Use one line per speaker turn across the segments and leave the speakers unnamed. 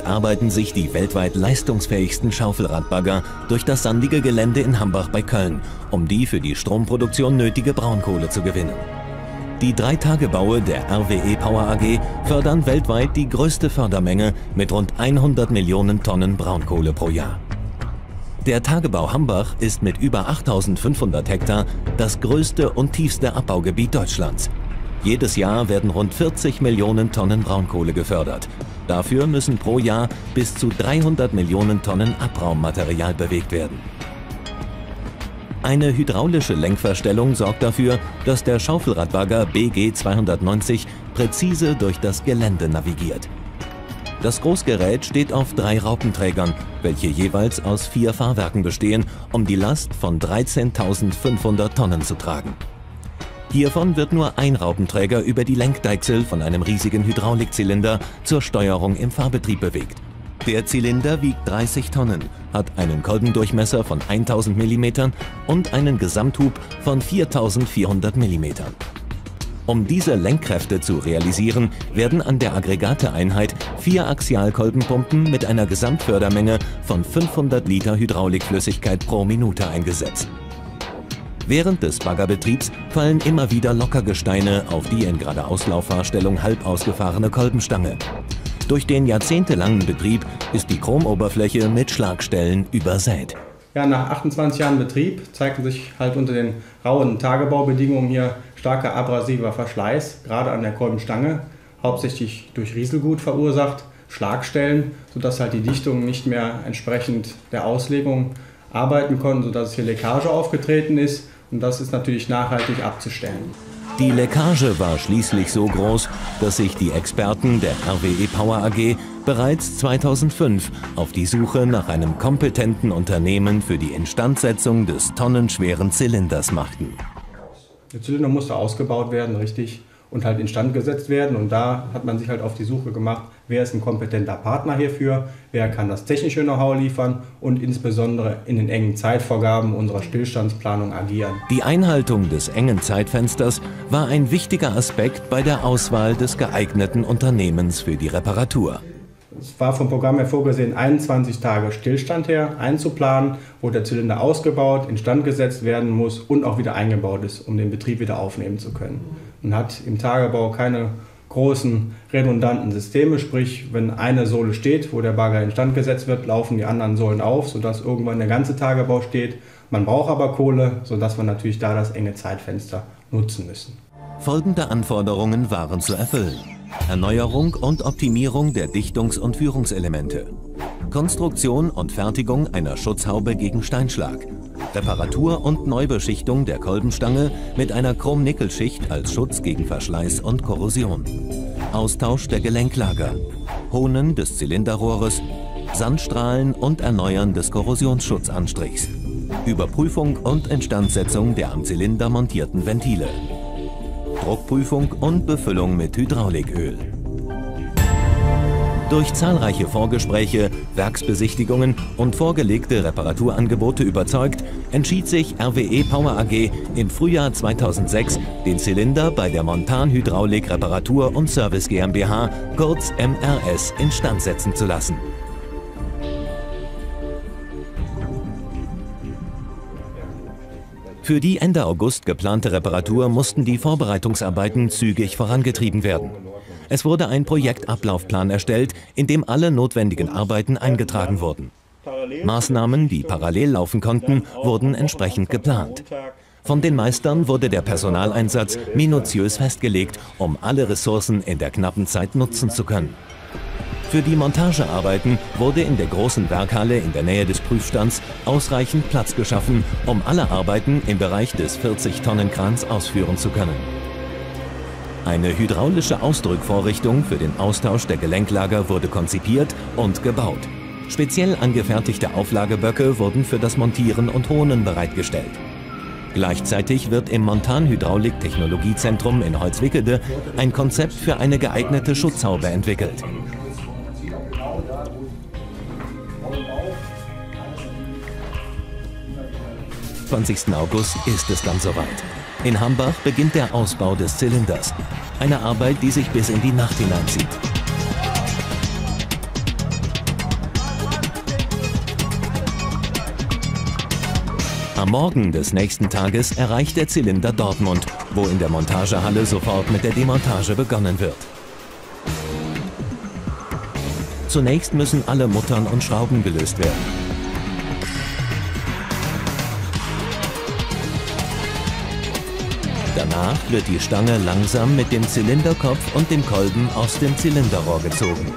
arbeiten sich die weltweit leistungsfähigsten Schaufelradbagger durch das sandige Gelände in Hambach bei Köln, um die für die Stromproduktion nötige Braunkohle zu gewinnen. Die 3 Tagebaue der RWE Power AG fördern weltweit die größte Fördermenge mit rund 100 Millionen Tonnen Braunkohle pro Jahr. Der Tagebau Hambach ist mit über 8.500 Hektar das größte und tiefste Abbaugebiet Deutschlands. Jedes Jahr werden rund 40 Millionen Tonnen Braunkohle gefördert. Dafür müssen pro Jahr bis zu 300 Millionen Tonnen Abraummaterial bewegt werden. Eine hydraulische Lenkverstellung sorgt dafür, dass der Schaufelradbagger BG 290 präzise durch das Gelände navigiert. Das Großgerät steht auf 3 Raupenträgern, welche jeweils aus 4 Fahrwerken bestehen, um die Last von 13.500 Tonnen zu tragen. Hiervon wird nur ein Raupenträger über die Lenkdeichsel von einem riesigen Hydraulikzylinder zur Steuerung im Fahrbetrieb bewegt. Der Zylinder wiegt 30 Tonnen, hat einen Kolbendurchmesser von 1000 mm und einen Gesamthub von 4400 mm. Um diese Lenkkräfte zu realisieren, werden an der Aggregateeinheit 4 Axialkolbenpumpen mit einer Gesamtfördermenge von 500 Liter Hydraulikflüssigkeit pro Minute eingesetzt. Während des Baggerbetriebs fallen immer wieder Lockergesteine auf die in Geradeauslauffahrstellung halb ausgefahrene Kolbenstange. Durch den jahrzehntelangen Betrieb ist die Chromoberfläche mit Schlagstellen übersät.
Ja, nach 28 Jahren Betrieb zeigten sich halt unter den rauen Tagebaubedingungen hier starker abrasiver Verschleiß, gerade an der Kolbenstange, hauptsächlich durch Rieselgut verursacht, Schlagstellen, sodass halt die Dichtungen nicht mehr entsprechend der Auslegung arbeiten konnten, sodass hier Leckage aufgetreten ist, und das ist natürlich nachhaltig abzustellen.
Die Leckage war schließlich so groß, dass sich die Experten der RWE Power AG bereits 2005 auf die Suche nach einem kompetenten Unternehmen für die Instandsetzung des tonnenschweren Zylinders machten.
Der Zylinder musste ausgebaut werden, richtig, und halt instand gesetzt werden. Und da hat man sich halt auf die Suche gemacht, wer ist ein kompetenter Partner hierfür, wer kann das technische Know-how liefern und insbesondere in den engen Zeitvorgaben unserer Stillstandsplanung agieren.
Die Einhaltung des engen Zeitfensters war ein wichtiger Aspekt bei der Auswahl des geeigneten Unternehmens für die Reparatur.
Es war vom Programm her vorgesehen, 21 Tage Stillstand her einzuplanen, wo der Zylinder ausgebaut, instand gesetzt werden muss und auch wieder eingebaut ist, um den Betrieb wieder aufnehmen zu können. Man hat im Tagebau keine großen redundanten Systeme, sprich, wenn eine Sohle steht, wo der Bagger instand gesetzt wird, laufen die anderen Sohlen auf, sodass irgendwann der ganze Tagebau steht. Man braucht aber Kohle, sodass wir natürlich da das enge Zeitfenster nutzen müssen.
Folgende Anforderungen waren zu erfüllen: Erneuerung und Optimierung der Dichtungs- und Führungselemente, Konstruktion und Fertigung einer Schutzhaube gegen Steinschlag, Reparatur und Neubeschichtung der Kolbenstange mit einer Chrom-Nickel-Schicht als Schutz gegen Verschleiß und Korrosion, Austausch der Gelenklager, Honen des Zylinderrohres, Sandstrahlen und Erneuern des Korrosionsschutzanstrichs, Überprüfung und Instandsetzung der am Zylinder montierten Ventile, Druckprüfung und Befüllung mit Hydrauliköl. Durch zahlreiche Vorgespräche, Werksbesichtigungen und vorgelegte Reparaturangebote überzeugt, entschied sich RWE Power AG im Frühjahr 2006, den Zylinder bei der Montan Hydraulik Reparatur und Service GmbH, kurz MRS, instand setzen zu lassen. Für die Ende August geplante Reparatur mussten die Vorbereitungsarbeiten zügig vorangetrieben werden. Es wurde ein Projektablaufplan erstellt, in dem alle notwendigen Arbeiten eingetragen wurden. Maßnahmen, die parallel laufen konnten, wurden entsprechend geplant. Von den Meistern wurde der Personaleinsatz minutiös festgelegt, um alle Ressourcen in der knappen Zeit nutzen zu können. Für die Montagearbeiten wurde in der großen Werkhalle in der Nähe des Prüfstands ausreichend Platz geschaffen, um alle Arbeiten im Bereich des 40-Tonnen-Krans ausführen zu können. Eine hydraulische Ausdrückvorrichtung für den Austausch der Gelenklager wurde konzipiert und gebaut. Speziell angefertigte Auflageböcke wurden für das Montieren und Honen bereitgestellt. Gleichzeitig wird im Montan Hydraulik Technologiezentrum in Holzwickede ein Konzept für eine geeignete Schutzhaube entwickelt. Am 20. August ist es dann soweit. In Hambach beginnt der Ausbau des Zylinders. Eine Arbeit, die sich bis in die Nacht hineinzieht. Am Morgen des nächsten Tages erreicht der Zylinder Dortmund, wo in der Montagehalle sofort mit der Demontage begonnen wird. Zunächst müssen alle Muttern und Schrauben gelöst werden. Danach wird die Stange langsam mit dem Zylinderkopf und dem Kolben aus dem Zylinderrohr gezogen.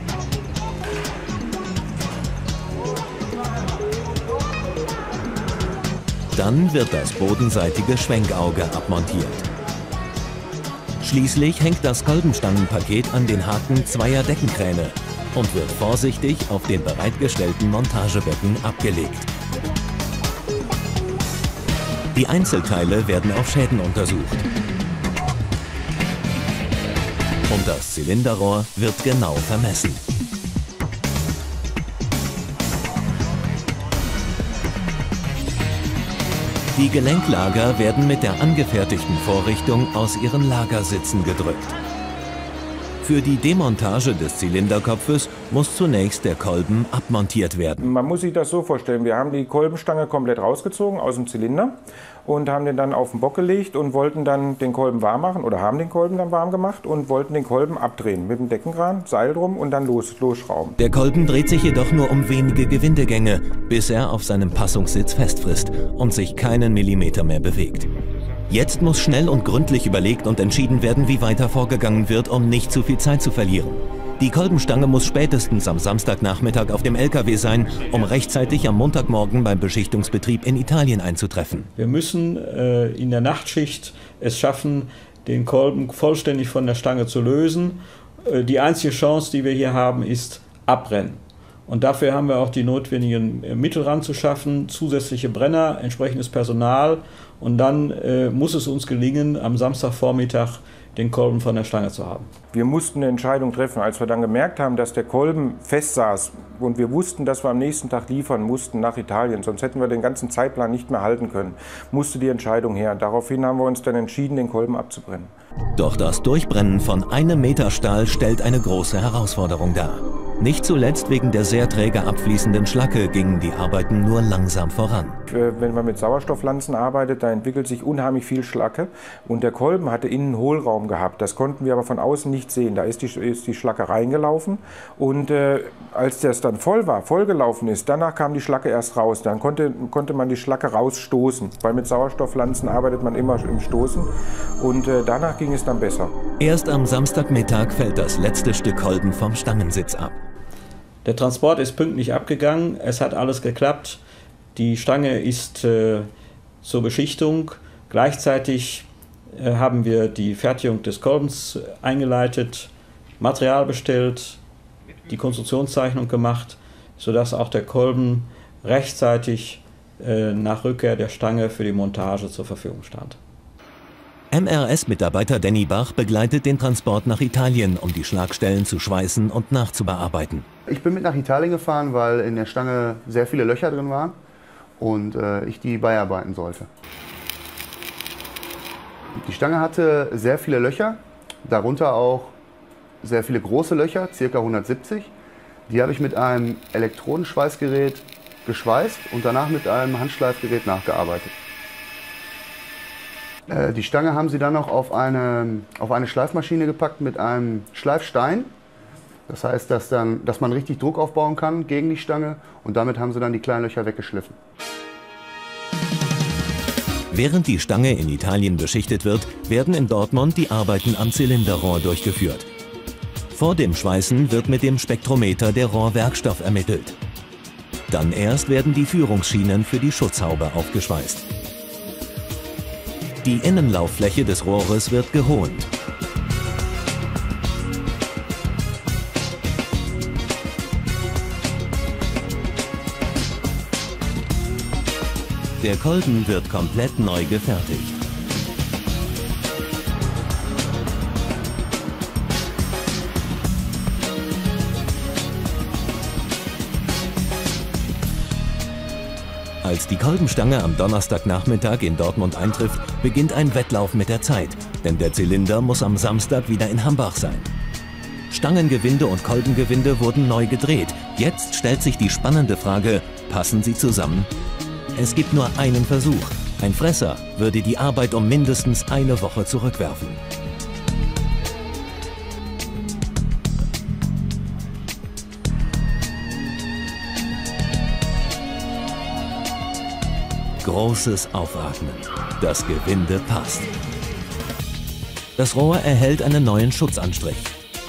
Dann wird das bodenseitige Schwenkauge abmontiert. Schließlich hängt das Kolbenstangenpaket an den Haken zweier Deckenkräne und wird vorsichtig auf dem bereitgestellten Montagebecken abgelegt. Die Einzelteile werden auf Schäden untersucht. Und das Zylinderrohr wird genau vermessen. Die Gelenklager werden mit der angefertigten Vorrichtung aus ihren Lagersitzen gedrückt. Für die Demontage des Zylinderkopfes muss zunächst der Kolben abmontiert werden.
Man muss sich das so vorstellen, wir haben die Kolbenstange komplett rausgezogen aus dem Zylinder und haben den dann auf den Bock gelegt und wollten dann den Kolben warm machen oder haben den Kolben dann warm gemacht und wollten den Kolben abdrehen mit dem Deckenkran, Seil drum und dann losschrauben.
Der Kolben dreht sich jedoch nur um wenige Gewindegänge, bis er auf seinem Passungssitz festfrisst und sich keinen Millimeter mehr bewegt. Jetzt muss schnell und gründlich überlegt und entschieden werden, wie weiter vorgegangen wird, um nicht zu viel Zeit zu verlieren. Die Kolbenstange muss spätestens am Samstagnachmittag auf dem LKW sein, um rechtzeitig am Montagmorgen beim Beschichtungsbetrieb in Italien einzutreffen.
Wir müssen in der Nachtschicht es schaffen, den Kolben vollständig von der Stange zu lösen. Die einzige Chance, die wir hier haben, ist Abbrennen. Und dafür haben wir auch die notwendigen Mittel ranzuschaffen, zusätzliche Brenner, entsprechendes Personal. Und dann muss es uns gelingen, am Samstagvormittag den Kolben von der Stange zu haben.
Wir mussten eine Entscheidung treffen, als wir dann gemerkt haben, dass der Kolben fest saß und wir wussten, dass wir am nächsten Tag liefern mussten nach Italien, sonst hätten wir den ganzen Zeitplan nicht mehr halten können, musste die Entscheidung her. Daraufhin haben wir uns dann entschieden, den Kolben abzubrennen.
Doch das Durchbrennen von 1 Meter Stahl stellt eine große Herausforderung dar. Nicht zuletzt wegen der sehr träge abfließenden Schlacke gingen die Arbeiten nur langsam voran.
Wenn man mit Sauerstofflanzen arbeitet, da entwickelt sich unheimlich viel Schlacke und der Kolben hatte innen einen Hohlraum gehabt. Das konnten wir aber von außen nicht sehen. Da ist die Schlacke reingelaufen und als das dann vollgelaufen ist, danach kam die Schlacke erst raus. Dann konnte man die Schlacke rausstoßen, weil mit Sauerstofflanzen arbeitet man immer im Stoßen und danach ging es dann besser.
Erst am Samstagmittag fällt das letzte Stück Kolben vom Stangensitz ab.
Der Transport ist pünktlich abgegangen, es hat alles geklappt. Die Stange ist zur Beschichtung. Gleichzeitig haben wir die Fertigung des Kolbens eingeleitet, Material bestellt, die Konstruktionszeichnung gemacht, sodass auch der Kolben rechtzeitig nach Rückkehr der Stange für die Montage zur Verfügung stand.
MRS-Mitarbeiter Danny Bach begleitet den Transport nach Italien, um die Schlagstellen zu schweißen und nachzubearbeiten.
Ich bin mit nach Italien gefahren, weil in der Stange sehr viele Löcher drin waren und ich die beiarbeiten sollte. Die Stange hatte sehr viele Löcher, darunter auch sehr viele große Löcher, ca. 170. Die habe ich mit einem Elektronenschweißgerät geschweißt und danach mit einem Handschleifgerät nachgearbeitet. Die Stange haben sie dann noch auf eine Schleifmaschine gepackt mit einem Schleifstein. Das heißt, dass man richtig Druck aufbauen kann gegen die Stange und damit haben sie dann die kleinen Löcher weggeschliffen.
Während die Stange in Italien beschichtet wird, werden in Dortmund die Arbeiten am Zylinderrohr durchgeführt. Vor dem Schweißen wird mit dem Spektrometer der Rohrwerkstoff ermittelt. Dann erst werden die Führungsschienen für die Schutzhaube aufgeschweißt. Die Innenlauffläche des Rohres wird gehohnt. Der Kolben wird komplett neu gefertigt. Als die Kolbenstange am Donnerstagnachmittag in Dortmund eintrifft, beginnt ein Wettlauf mit der Zeit, denn der Zylinder muss am Samstag wieder in Hambach sein. Stangengewinde und Kolbengewinde wurden neu gedreht. Jetzt stellt sich die spannende Frage, passen sie zusammen? Es gibt nur einen Versuch. Ein Fresser würde die Arbeit um mindestens eine Woche zurückwerfen. Großes Aufatmen. Das Gewinde passt. Das Rohr erhält einen neuen Schutzanstrich.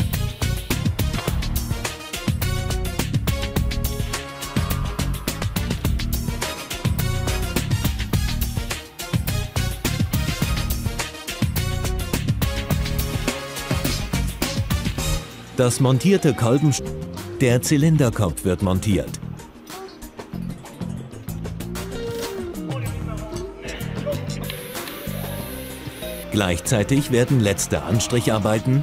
Das montierte Der Zylinderkopf wird montiert. Gleichzeitig werden letzte Anstricharbeiten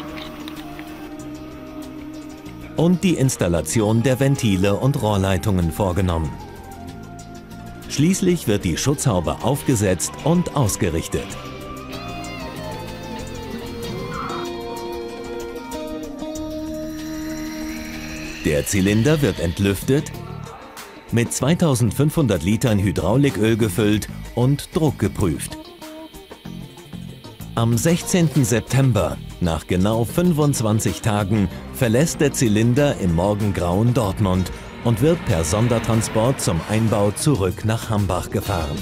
und die Installation der Ventile und Rohrleitungen vorgenommen. Schließlich wird die Schutzhaube aufgesetzt und ausgerichtet. Der Zylinder wird entlüftet, mit 2500 Litern Hydrauliköl gefüllt und druckgeprüft. Am 16. September, nach genau 25 Tagen, verlässt der Zylinder im morgengrauen Dortmund und wird per Sondertransport zum Einbau zurück nach Hambach gefahren.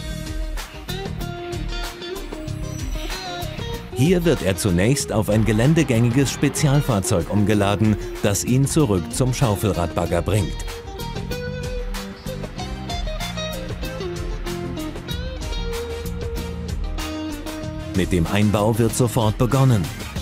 Hier wird er zunächst auf ein geländegängiges Spezialfahrzeug umgeladen, das ihn zurück zum Schaufelradbagger bringt. Mit dem Einbau wird sofort begonnen.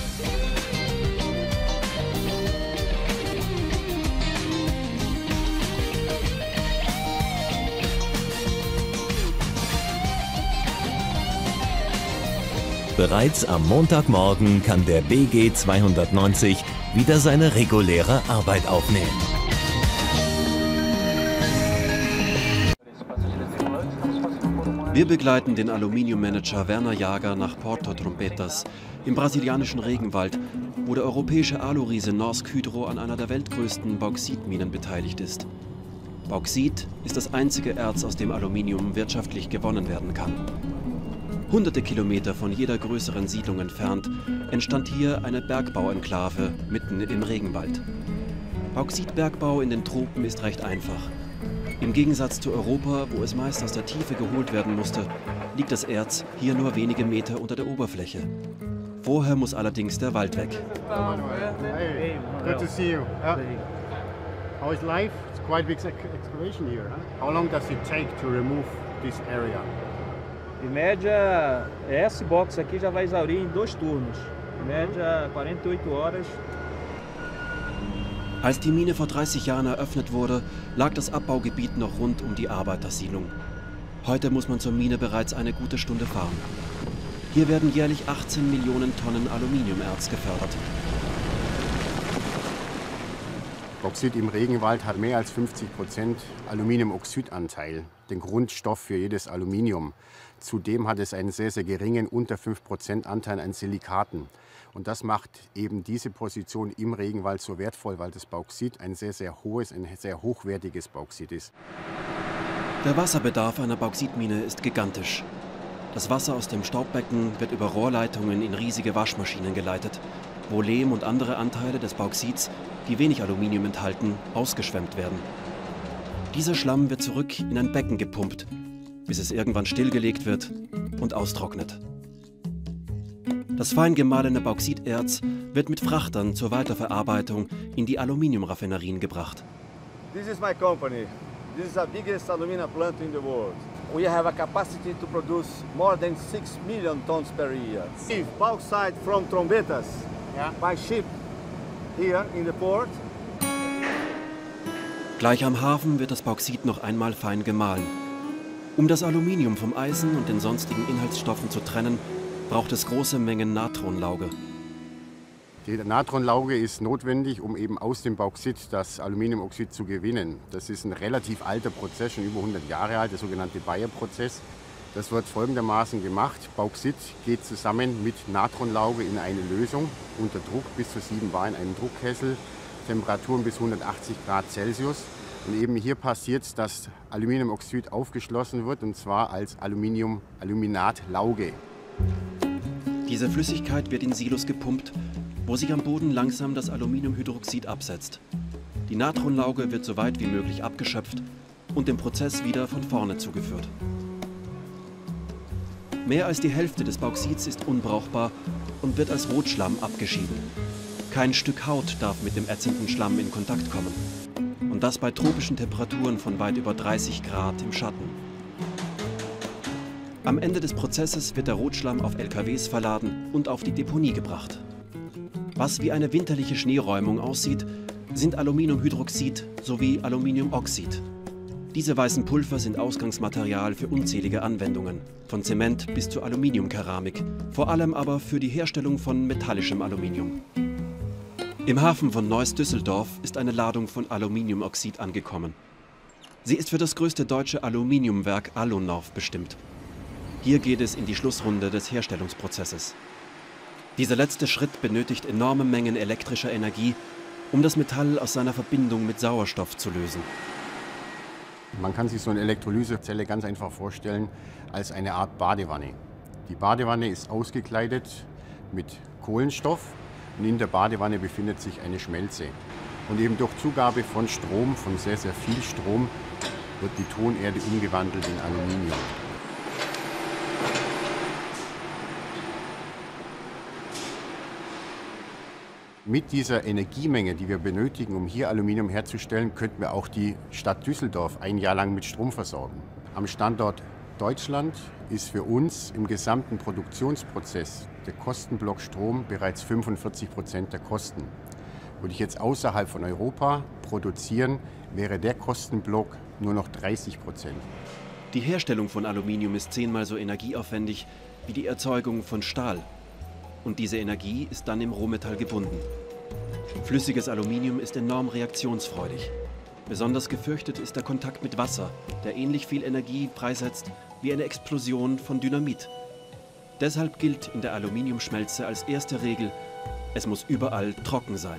Bereits am Montagmorgen kann der BG 290 wieder seine reguläre Arbeit aufnehmen.
Wir begleiten den Aluminiummanager Werner Jager nach Porto Trompetas im brasilianischen Regenwald, wo der europäische Aluriese Norsk Hydro an einer der weltgrößten Bauxitminen beteiligt ist. Bauxit ist das einzige Erz, aus dem Aluminium wirtschaftlich gewonnen werden kann. Hunderte Kilometer von jeder größeren Siedlung entfernt entstand hier eine Bergbauenklave mitten im Regenwald. Bauxitbergbau in den Tropen ist recht einfach. Im Gegensatz zu Europa, wo es meist aus der Tiefe geholt werden musste, liegt das Erz hier nur wenige Meter unter der Oberfläche. Vorher muss allerdings der Wald weg.
Hey, good to see you. How is life? It's quite big excavation here. How long does it take to remove this area?
Em média, esse box aqui já vai exaurir em 2 turnos. Em média, 48 horas.
Als die Mine vor 30 Jahren eröffnet wurde, lag das Abbaugebiet noch rund um die Arbeitersiedlung. Heute muss man zur Mine bereits eine gute Stunde fahren. Hier werden jährlich 18 Millionen Tonnen Aluminiumerz gefördert.
Bauxit im Regenwald hat mehr als 50% Aluminiumoxidanteil, den Grundstoff für jedes Aluminium. Zudem hat es einen sehr, sehr geringen, unter 5% Anteil an Silikaten. Und das macht eben diese Position im Regenwald so wertvoll, weil das Bauxit ein sehr, sehr hohes, ein sehr hochwertiges Bauxit ist.
Der Wasserbedarf einer Bauxitmine ist gigantisch. Das Wasser aus dem Staubbecken wird über Rohrleitungen in riesige Waschmaschinen geleitet, wo Lehm und andere Anteile des Bauxits, die wenig Aluminium enthalten, ausgeschwemmt werden. Dieser Schlamm wird zurück in ein Becken gepumpt, bis es irgendwann stillgelegt wird und austrocknet. Das fein gemahlene Bauxiterz wird mit Frachtern zur Weiterverarbeitung in die Aluminiumraffinerien gebracht.
This is my company. This is the biggest alumina plant in the world. We have a capacity to produce more than 6 million tons per year. If bauxite from Trombetas by ship here in the port.
Gleich am Hafen wird das Bauxit noch einmal fein gemahlen. Um das Aluminium vom Eisen und den sonstigen Inhaltsstoffen zu trennen, braucht es große Mengen Natronlauge.
Die Natronlauge ist notwendig, um eben aus dem Bauxit das Aluminiumoxid zu gewinnen. Das ist ein relativ alter Prozess, schon über 100 Jahre alt, der sogenannte Bayer-Prozess. Das wird folgendermaßen gemacht. Bauxit geht zusammen mit Natronlauge in eine Lösung unter Druck bis zu 7 Bar in einem Druckkessel, Temperaturen bis 180 Grad Celsius. Und eben hier passiert es, dass Aluminiumoxid aufgeschlossen wird, und zwar als Aluminiumaluminatlauge.
Diese Flüssigkeit wird in Silos gepumpt, wo sich am Boden langsam das Aluminiumhydroxid absetzt. Die Natronlauge wird so weit wie möglich abgeschöpft und dem Prozess wieder von vorne zugeführt. Mehr als die Hälfte des Bauxids ist unbrauchbar und wird als Rotschlamm abgeschieden. Kein Stück Haut darf mit dem ätzenden Schlamm in Kontakt kommen. Und das bei tropischen Temperaturen von weit über 30 Grad im Schatten. Am Ende des Prozesses wird der Rotschlamm auf LKWs verladen und auf die Deponie gebracht. Was wie eine winterliche Schneeräumung aussieht, sind Aluminiumhydroxid sowie Aluminiumoxid. Diese weißen Pulver sind Ausgangsmaterial für unzählige Anwendungen, von Zement bis zur Aluminiumkeramik, vor allem aber für die Herstellung von metallischem Aluminium. Im Hafen von Neuss-Düsseldorf ist eine Ladung von Aluminiumoxid angekommen. Sie ist für das größte deutsche Aluminiumwerk Alunorf bestimmt. Hier geht es in die Schlussrunde des Herstellungsprozesses. Dieser letzte Schritt benötigt enorme Mengen elektrischer Energie, um das Metall aus seiner Verbindung mit Sauerstoff zu lösen.
Man kann sich so eine Elektrolysezelle ganz einfach vorstellen als eine Art Badewanne. Die Badewanne ist ausgekleidet mit Kohlenstoff und in der Badewanne befindet sich eine Schmelze. Und eben durch Zugabe von Strom, von sehr, sehr viel Strom, wird die Tonerde umgewandelt in Aluminium. Mit dieser Energiemenge, die wir benötigen, um hier Aluminium herzustellen, könnten wir auch die Stadt Düsseldorf ein Jahr lang mit Strom versorgen. Am Standort Deutschland ist für uns im gesamten Produktionsprozess der Kostenblock Strom bereits 45% der Kosten. Würde ich jetzt außerhalb von Europa produzieren, wäre der Kostenblock nur noch 30%.
Die Herstellung von Aluminium ist 10-mal so energieaufwendig wie die Erzeugung von Stahl. Und diese Energie ist dann im Rohmetall gebunden. Flüssiges Aluminium ist enorm reaktionsfreudig. Besonders gefürchtet ist der Kontakt mit Wasser, der ähnlich viel Energie freisetzt wie eine Explosion von Dynamit. Deshalb gilt in der Aluminiumschmelze als erste Regel, es muss überall trocken sein.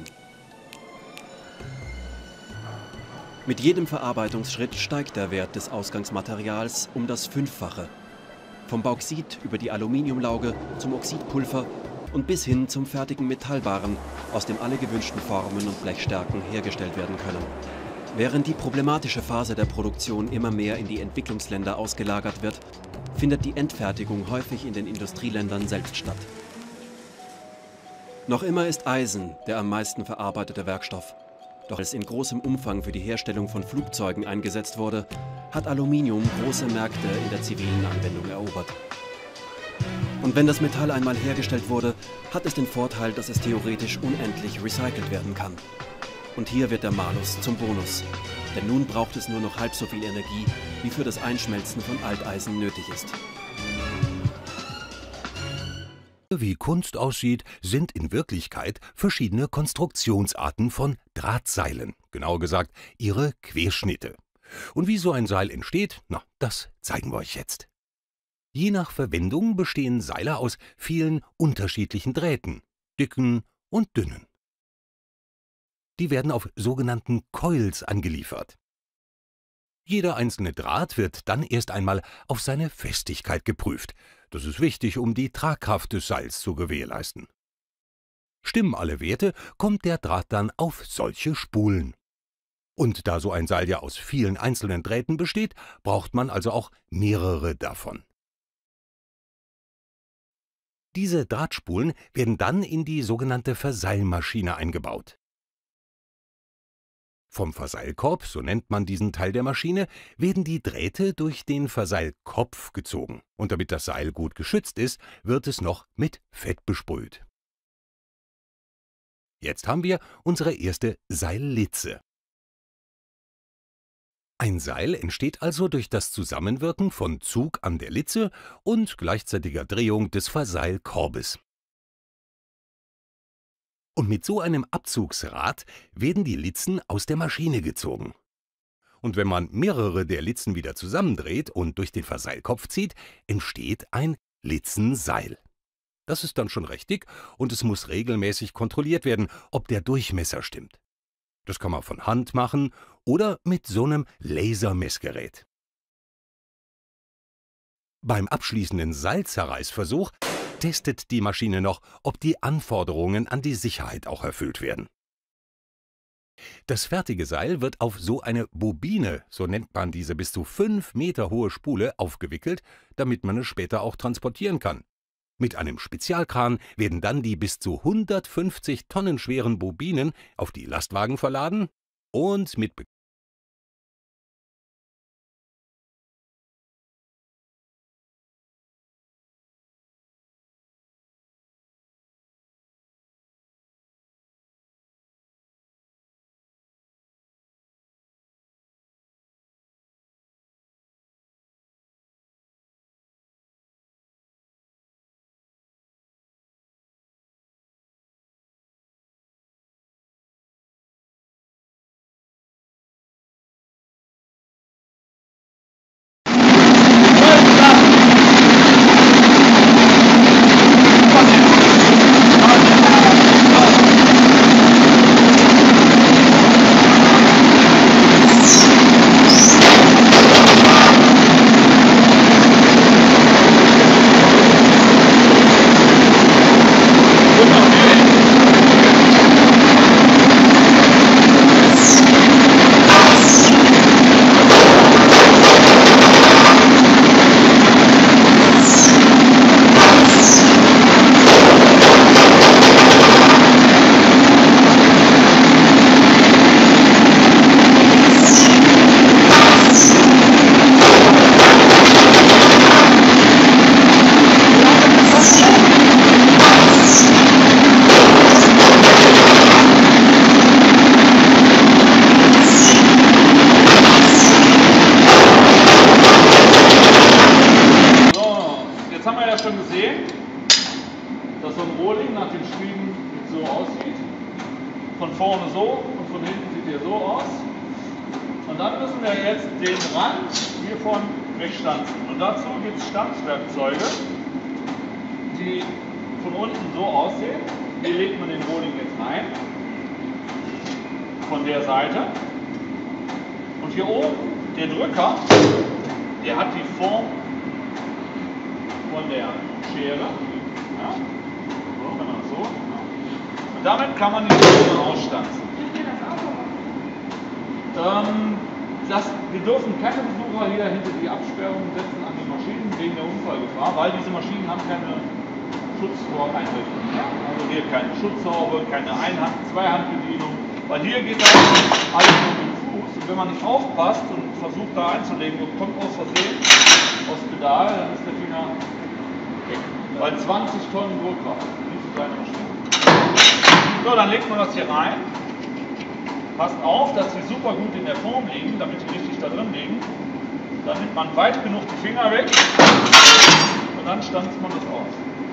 Mit jedem Verarbeitungsschritt steigt der Wert des Ausgangsmaterials um das 5-fache. Vom Bauxit über die Aluminiumlauge zum Oxidpulver und bis hin zum fertigen Metallbarren, aus dem alle gewünschten Formen und Blechstärken hergestellt werden können. Während die problematische Phase der Produktion immer mehr in die Entwicklungsländer ausgelagert wird, findet die Endfertigung häufig in den Industrieländern selbst statt. Noch immer ist Eisen der am meisten verarbeitete Werkstoff. Doch als in großem Umfang für die Herstellung von Flugzeugen eingesetzt wurde, hat Aluminium große Märkte in der zivilen Anwendung erobert. Und wenn das Metall einmal hergestellt wurde, hat es den Vorteil, dass es theoretisch unendlich recycelt werden kann. Und hier wird der Malus zum Bonus. Denn nun braucht es nur noch halb so viel Energie, wie für das Einschmelzen von Alteisen nötig ist.
Wie Kunst aussieht, sind in Wirklichkeit verschiedene Konstruktionsarten von Drahtseilen, genauer gesagt ihre Querschnitte. Und wie so ein Seil entsteht, na, das zeigen wir euch jetzt. Je nach Verwendung bestehen Seile aus vielen unterschiedlichen Drähten, dicken und dünnen. Die werden auf sogenannten Coils angeliefert. Jeder einzelne Draht wird dann erst einmal auf seine Festigkeit geprüft. Das ist wichtig, um die Tragkraft des Seils zu gewährleisten. Stimmen alle Werte, kommt der Draht dann auf solche Spulen. Und da so ein Seil ja aus vielen einzelnen Drähten besteht, braucht man also auch mehrere davon. Diese Drahtspulen werden dann in die sogenannte Verseilmaschine eingebaut. Vom Verseilkorb, so nennt man diesen Teil der Maschine, werden die Drähte durch den Verseilkopf gezogen. Und damit das Seil gut geschützt ist, wird es noch mit Fett besprüht. Jetzt haben wir unsere erste Seillitze. Ein Seil entsteht also durch das Zusammenwirken von Zug an der Litze und gleichzeitiger Drehung des Verseilkorbes. Und mit so einem Abzugsrad werden die Litzen aus der Maschine gezogen. Und wenn man mehrere der Litzen wieder zusammendreht und durch den Verseilkopf zieht, entsteht ein Litzenseil. Das ist dann schon richtig und es muss regelmäßig kontrolliert werden, ob der Durchmesser stimmt. Das kann man von Hand machen oder mit so einem Lasermessgerät. Beim abschließenden Seilzerreißversuch testet die Maschine noch, ob die Anforderungen an die Sicherheit auch erfüllt werden. Das fertige Seil wird auf so eine Bobine, so nennt man diese bis zu 5 Meter hohe Spule, aufgewickelt, damit man es später auch transportieren kann. Mit einem Spezialkran werden dann die bis zu 150 Tonnen schweren Bobinen auf die Lastwagen verladen und mit
von vorne so und von hinten sieht der so aus. Und dann müssen wir jetzt den Rand hiervon wegstanzen. Und dazu gibt es Stanzwerkzeuge, die von unten so aussehen. Hier legt man den Rohling jetzt rein, von der Seite. Und hier oben, der Drücker, der hat die Form von der Schere. Ja? So, genau so. Und damit kann man die Schere ausstanzen. Wir dürfen keine Besucher hier hinter die Absperrung setzen an die Maschinen wegen der Unfallgefahr, weil diese Maschinen haben keine Schutzvoreinrichtung. Also hier keine Schutzhaube, keine Zwei-Hand-Bedienung, weil hier geht das alles mit dem Fuß. Und wenn man nicht aufpasst und versucht da einzulegen und kommt aus Versehen aufs Pedal, dann ist der Finger weg. Weil 20 Tonnen Druckkraft, diese kleine Maschine. So, dann legt man das hier rein. Passt auf, dass sie super gut in der Form liegen, damit die richtig da drin liegen. Dann nimmt man weit genug die Finger weg und dann stanzt man das aus.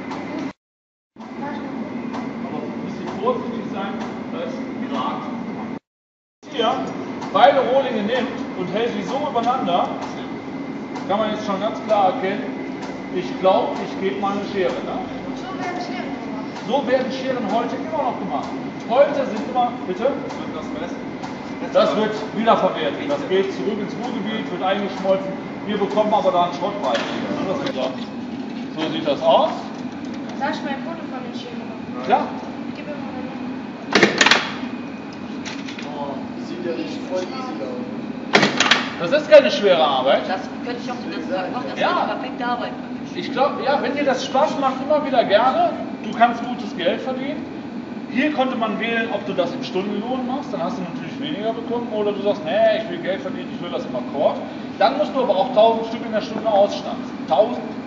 Aber ein bisschen vorsichtig sein, da ist Draht. Hier beide Rohlinge nimmt und hält die so übereinander, kann man jetzt schon ganz klar erkennen, ich glaube, ich gebe mal eine Schere. Ne? So werden Scheren heute immer noch gemacht. Heute sind immer, bitte? Das wird wiederverwertet. Das geht zurück ins Ruhrgebiet, wird eingeschmolzen. Wir bekommen aber da einen Schrottpreis. So sieht das aus.
Sag ich mal ein Foto von den Scheren.
Klar.
Gib mir mal
eine. Sieht ja richtig voll easy aus.
Das ist keine schwere Arbeit.
Das könnte ich auch den ganzen Tag machen. Das ist
ja
eine perfekte Arbeit.
Ich glaube, ja, wenn dir das Spaß macht, immer wieder gerne. Du kannst gutes Geld verdienen. Hier konnte man wählen, ob du das im Stundenlohn machst, dann hast du natürlich weniger bekommen, oder du sagst, nee, ich will Geld verdienen, ich will das im Akkord. Dann musst du aber auch 1000 Stück in der Stunde ausstanzen. 1000